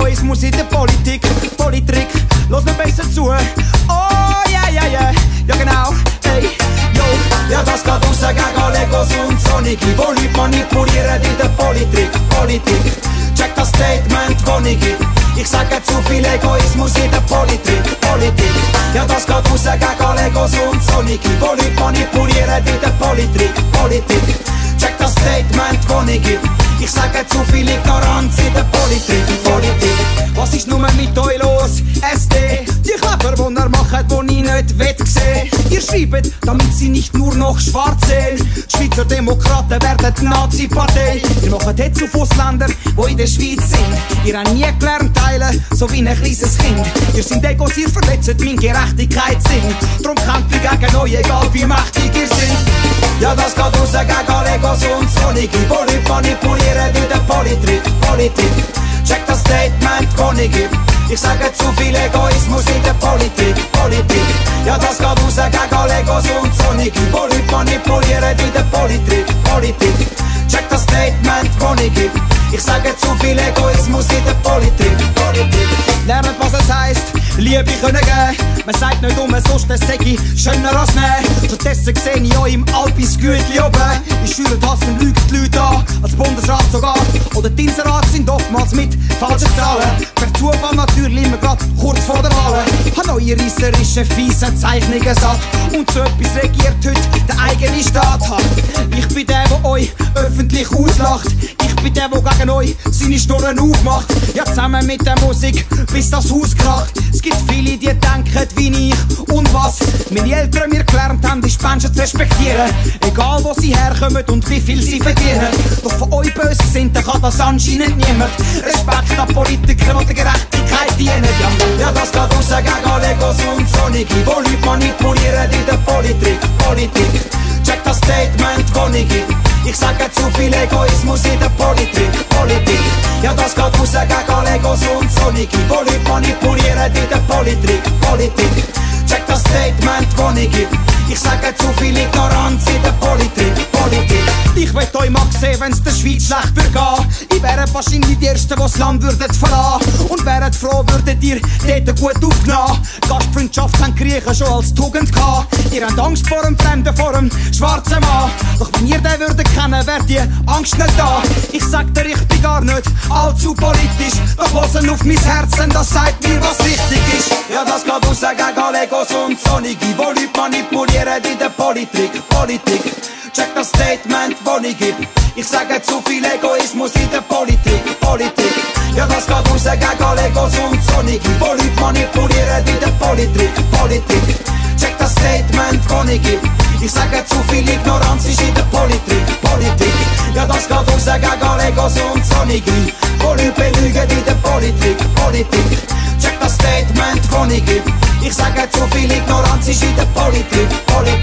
Egoismus in der Politik. Politrix, los mir besser zu. Oh yeah, yeah, yeah, ja genau, hey, yo. Ja, das geht raus gegen Legos und Sonic, wo Leute manipulieren in der Politik. Politik, check das Statement, das ich gebe. Ich sage zu viel Egoismus in der Politik. Politik, ja das geht raus gegen Legos und Sonic, wo Leute manipulieren in der Politik. Politik, check das Statement, das ich gebe. Ich sage zu viel Ignoranz in der Politik. Politik, was ist nur mit euch los? SD, die Kleber, die ihr macht, die ich nicht sehen. Ihr schreibt, damit sie nicht nur noch schwarz sehen. Die Schweizer Demokraten werden die Nazi-Partei. Ihr macht jetzt auf Ausländer, die in der Schweiz sind. Ihr habt nie gelernt teilen, so wie ein kleines Kind. Ihr seid Egos, ihr verletzt mein Gerechtigkeitssinn. Drum kämpft ihr gegen euch, egal wie mächtig ihr seid. Ja, das geht raus gegen Legos und Sonic, wo Leute manipulieren in der Politik. Politik, check das Statement, das ich gebe. Ich sage zu viel Egoismus in der Politik. Politik, ja das geht raus gegen Legos und Sonic, wo Leute manipulieren in der Politik. Politik, check das Statement, das ich gebe. Ich sage zu viel Egoismus in der Politik. Politik, lernt was es heisst, Liebe können geben. Man sagt nicht sonst, das sag ich schöner als nehmen. Stattdessen sehe ich euch im Alpis Gütli oben. Ich schüre Hass und lüge die Leute an, als Bundesrat sogar. Oder die Inserat sind oftmals mit falschen Zahlen. Per Zufall natürlich immer grad kurz vor der Wahl. Hab neue reisserische, fiese Zeichnungen satt. Und so etwas regiert heute der eigene Staat hat. Ich bin der euch öffentlich auslacht. Ich bin der gegen euch seine Schnurren aufmacht. Ja, zusammen mit der Musik, bis das Haus kracht. Es gibt viele, die denken wie ich und was meine Eltern mir gelernt haben, ist Menschen zu respektieren. Egal wo sie herkommen und wie viel sie verdienen. Doch von euch böse sind, dann kann das anscheinend niemand. Respekt an Politiker, die der Gerechtigkeit dienen. Ja, das geht raus gegen Legos und Sonic, wo Leute manipulieren in der Politik. Politik, check das Statement, das ich gebe. Ich sage zu viel Egoismus in der Politik. Politik, ja das geht raus gegen Legos und Sonic, wo Leute manipulieren in der Politik. Politik, check das Statement, das ich gebe. Ich sage zu viel Ignoranz in der Politik. Politik, ich will euch mal sehen, wenn's der Schweiz schlecht würde gehen. Ich wäre wahrscheinlich die Ersten, die das Land würdet verlassen. Und wäret froh, würdet ihr dort gut aufgenommen. Gastfreundschaft haben Griechen schon als Tugend gehabt. Ihr habt Angst vor dem Fremden, vor dem schwarzen Mann. Doch wenn ihr den würdet kennen, wärt ihr Angst nicht da. Ich sag dir, ich bin gar nicht allzu politisch. Doch hören auf mein Herz, denn das sagt mir, was richtig ist. Ja, das geht raus gegen Legos und Sonic, wo Leute manipulieren in der Politik. Politik, check das Statement, das ich gebe. Ich sage zu viel Egoismus in der Politik. Politik, ja das geht raus gegen Legos und Sonic, wo Leute manipulieren in der Politik. Politik, check das Statement, das ich gebe. Ich sage zu viel Ignoranz ist in der Politik. Politik, ja das geht raus gegen Legos und Sonic, wo Leute belügen in der Politik. Politik, check das Statement, das ich gebe. Ich sage zu viel Ignoranz ist in der Politik. Politik.